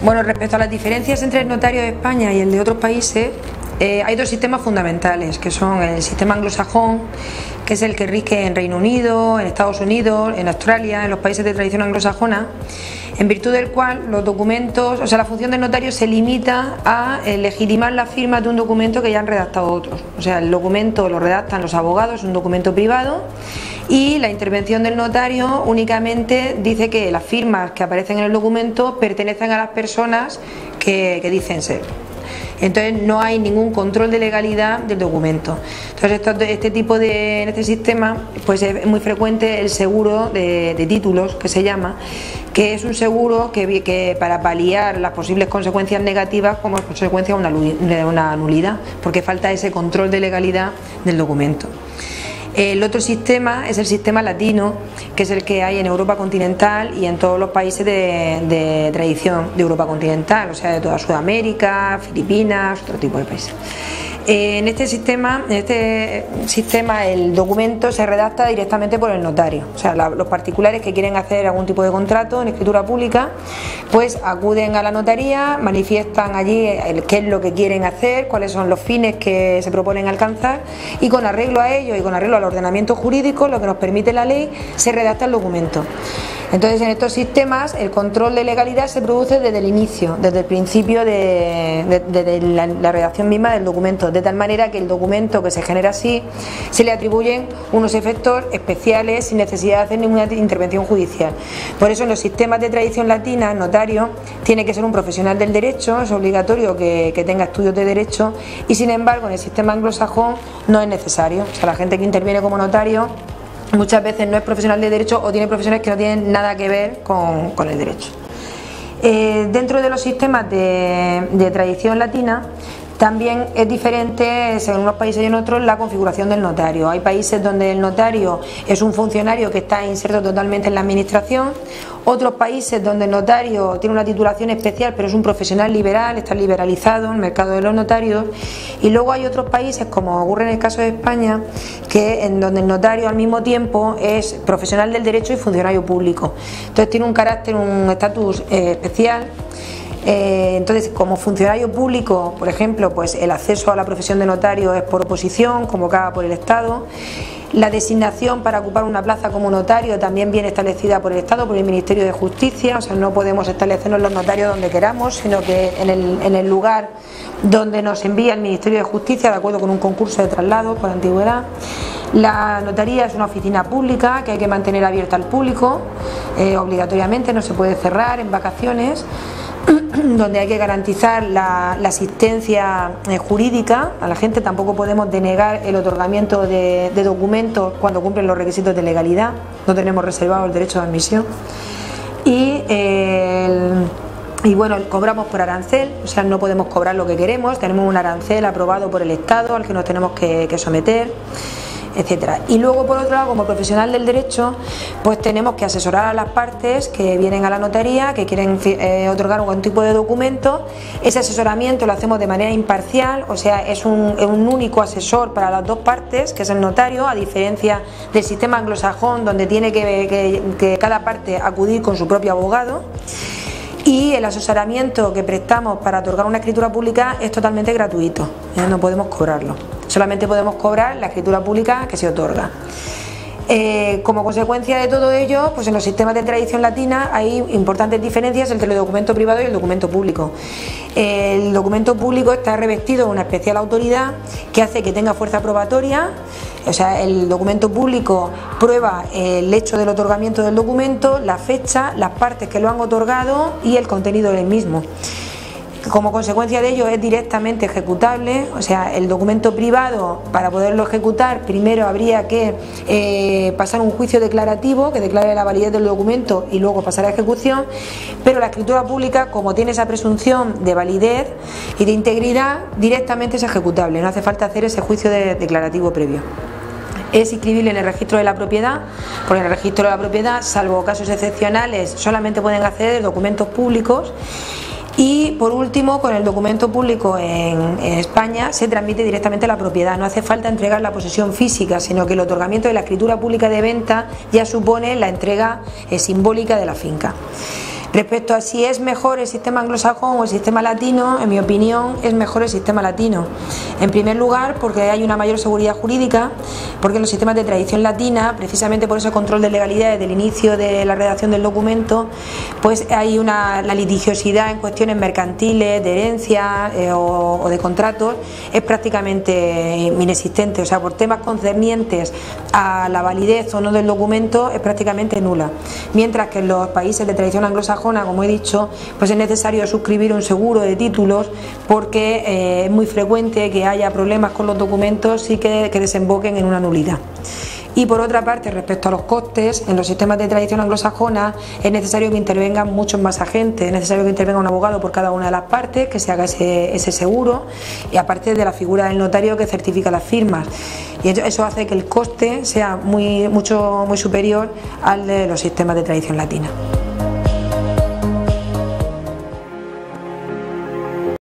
Bueno, respecto a las diferencias entre el notario de España y el de otros países, hay dos sistemas fundamentales, que son el sistema anglosajón, que es el que rige en Reino Unido, en Estados Unidos, en Australia, en los países de tradición anglosajona, en virtud del cual los documentos, o sea, la función del notario se limita a legitimar la firma de un documento que ya han redactado otros. O sea, el documento lo redactan los abogados, es un documento privado, y la intervención del notario únicamente dice que las firmas que aparecen en el documento pertenecen a las personas que dicen ser. Entonces no hay ningún control de legalidad del documento. Entonces en este sistema pues es muy frecuente el seguro de títulos, que se llama, que es un seguro que para paliar las posibles consecuencias negativas como consecuencia de una nulidad, porque falta ese control de legalidad del documento. El otro sistema es el sistema latino, que es el que hay en Europa continental y en todos los países de tradición de Europa continental, o sea, de toda Sudamérica, Filipinas, otro tipo de países. En este sistema el documento se redacta directamente por el notario, o sea, los particulares que quieren hacer algún tipo de contrato en escritura pública, pues acuden a la notaría, manifiestan allí qué es lo que quieren hacer, cuáles son los fines que se proponen alcanzar, y con arreglo a ello y con arreglo al ordenamiento jurídico, lo que nos permite la ley, se redacta el documento. Entonces, en estos sistemas el control de legalidad se produce desde el inicio, desde el principio de la redacción misma del documento, de tal manera que el documento que se genera así se le atribuyen unos efectos especiales sin necesidad de hacer ninguna intervención judicial. Por eso en los sistemas de tradición latina el notario tiene que ser un profesional del derecho, es obligatorio que tenga estudios de derecho, y sin embargo en el sistema anglosajón no es necesario. O sea, la gente que interviene como notario muchas veces no es profesional de derecho o tiene profesiones que no tienen nada que ver con el derecho. Dentro de los sistemas de tradición latina también es diferente, según unos países y en otros, la configuración del notario. Hay países donde el notario es un funcionario que está inserto totalmente en la administración, otros países donde el notario tiene una titulación especial pero es un profesional liberal, está liberalizado en el mercado de los notarios, y luego hay otros países, como ocurre en el caso de España, en donde el notario al mismo tiempo es profesional del derecho y funcionario público. Entonces tiene un carácter, un estatus especial. Entonces, como funcionario público, por ejemplo, pues el acceso a la profesión de notario es por oposición, convocada por el Estado. La designación para ocupar una plaza como notario también viene establecida por el Estado, por el Ministerio de Justicia. O sea, no podemos establecernos los notarios donde queramos, sino que en el lugar donde nos envía el Ministerio de Justicia, de acuerdo con un concurso de traslado por antigüedad. La notaría es una oficina pública que hay que mantener abierta al público, obligatoriamente, no se puede cerrar en vacaciones, donde hay que garantizar la asistencia jurídica a la gente. Tampoco podemos denegar el otorgamiento de documentos cuando cumplen los requisitos de legalidad, no tenemos reservado el derecho de admisión. Y bueno, cobramos por arancel, o sea, no podemos cobrar lo que queremos, tenemos un arancel aprobado por el Estado al que nos tenemos que someter, etcétera. Y luego, por otro lado, como profesional del derecho, pues tenemos que asesorar a las partes que vienen a la notaría, que quieren otorgar algún tipo de documento. Ese asesoramiento lo hacemos de manera imparcial, o sea, es un único asesor para las dos partes, que es el notario, a diferencia del sistema anglosajón, donde tiene que cada parte acudir con su propio abogado. Y el asesoramiento que prestamos para otorgar una escritura pública es totalmente gratuito, no podemos cobrarlo, solamente podemos cobrar la escritura pública que se otorga. Como consecuencia de todo ello, pues en los sistemas de tradición latina hay importantes diferencias entre el documento privado y el documento público. El documento público está revestido de una especial autoridad que hace que tenga fuerza probatoria. O sea, el documento público prueba el hecho del otorgamiento del documento, la fecha, las partes que lo han otorgado y el contenido del mismo. Como consecuencia de ello es directamente ejecutable. O sea, el documento privado, para poderlo ejecutar, primero habría que pasar un juicio declarativo que declare la validez del documento y luego pasar a ejecución, pero la escritura pública, como tiene esa presunción de validez y de integridad, directamente es ejecutable, no hace falta hacer ese juicio declarativo previo. Es inscribible en el registro de la propiedad, porque en el registro de la propiedad, salvo casos excepcionales, solamente pueden acceder documentos públicos. Y por último, con el documento público en España se transmite directamente la propiedad, no hace falta entregar la posesión física, sino que el otorgamiento de la escritura pública de venta ya supone la entrega simbólica de la finca. Respecto a si es mejor el sistema anglosajón o el sistema latino, en mi opinión es mejor el sistema latino. En primer lugar, porque hay una mayor seguridad jurídica, porque en los sistemas de tradición latina, precisamente por ese control de legalidad desde el inicio de la redacción del documento, pues hay la litigiosidad en cuestiones mercantiles, de herencia o de contratos, es prácticamente inexistente. O sea, por temas concernientes a la validez o no del documento es prácticamente nula. Mientras que en los países de tradición anglosajona, como he dicho, pues es necesario suscribir un seguro de títulos porque es muy frecuente que haya problemas con los documentos y que desemboquen en una nulidad. Y por otra parte, respecto a los costes, en los sistemas de tradición anglosajona es necesario que intervengan muchos más agentes, es necesario que intervenga un abogado por cada una de las partes, que se haga ese seguro, y aparte de la figura del notario que certifica las firmas. Y eso hace que el coste sea muy superior al de los sistemas de tradición latina.